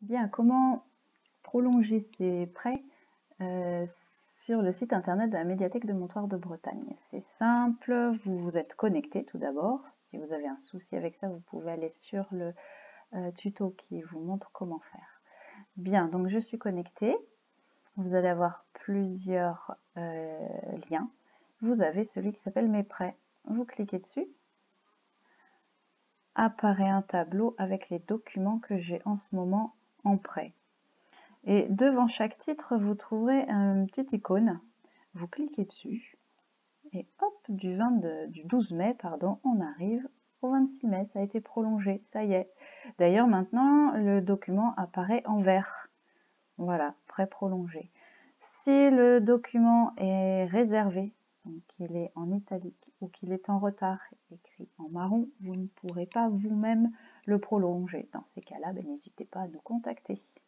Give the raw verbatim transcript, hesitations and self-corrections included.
Bien, comment prolonger ses prêts euh, sur le site internet de la médiathèque de Montoire de Bretagne? C'est simple, vous vous êtes connecté tout d'abord. Si vous avez un souci avec ça, vous pouvez aller sur le euh, tuto qui vous montre comment faire. Bien, donc je suis connectée. Vous allez avoir plusieurs euh, liens. Vous avez celui qui s'appelle Mes prêts. Vous cliquez dessus. Apparaît un tableau avec les documents que j'ai en ce moment en prêt. Et devant chaque titre, vous trouverez une petite icône. Vous cliquez dessus. Et hop, du, vingt-deux, du douze mai, pardon, on arrive au vingt-six mai. Ça a été prolongé, ça y est. D'ailleurs, maintenant, le document apparaît en vert. Voilà, prêt prolongé. Si le document est réservé, donc qu'il est en italique ou qu'il est en retard, écrit en marron, vous ne pourrez pas vous-même le prolonger. Dans ces cas-là, ben, n'hésitez pas à nous contacter.